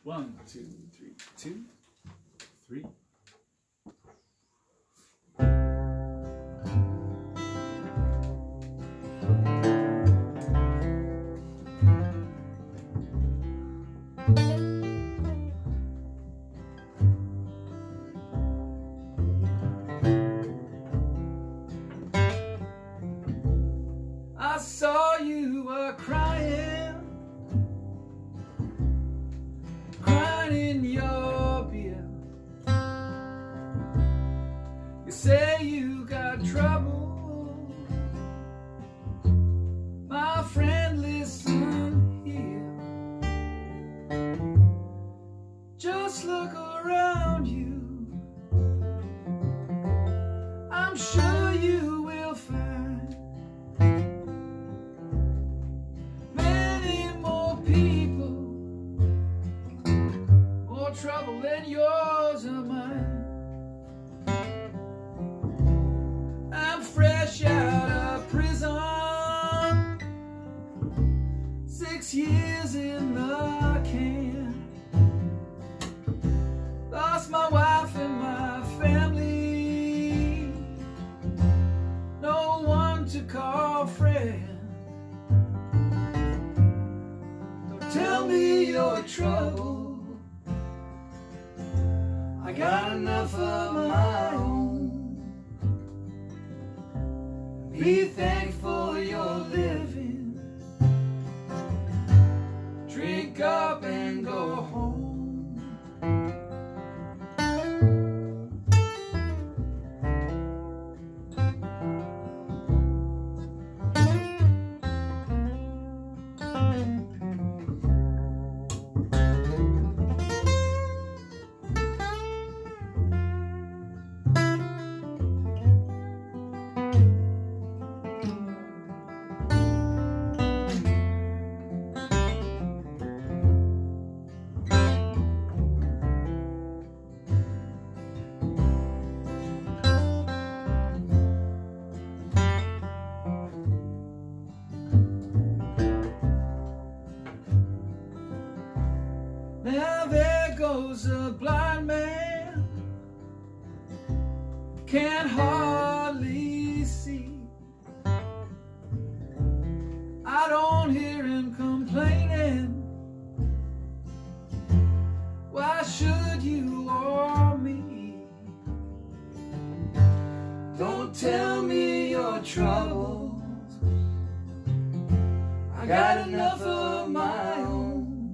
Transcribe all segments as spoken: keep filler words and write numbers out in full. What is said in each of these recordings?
One, two, three, two, three. I saw you were crying, crying in your beer. You say you got trouble, my friend, listen here. Just look around you, I'm sure you will find trouble than yours or mine. I'm fresh out of prison, six years in the can. Lost my wife and my family, no one to call friend. Don't tell me your trouble, I got enough of my own. Be thankful you're living. Drink up and go home. Now there goes a blind man, can't hardly see. I don't hear him complaining, why should you or me? Don't tell me your troubles, I got enough of my own.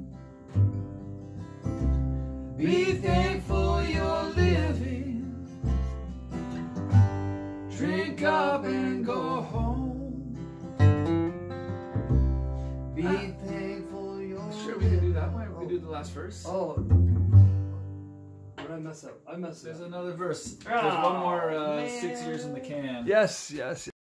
Be thankful you're living. Drink up and go home. Be ah. thankful you're Sure, we can do that one. We can do the last verse. Oh. What did I mess up? I messed There's up. another verse. Oh, There's one more uh, man. six years in the can. Yes, yes.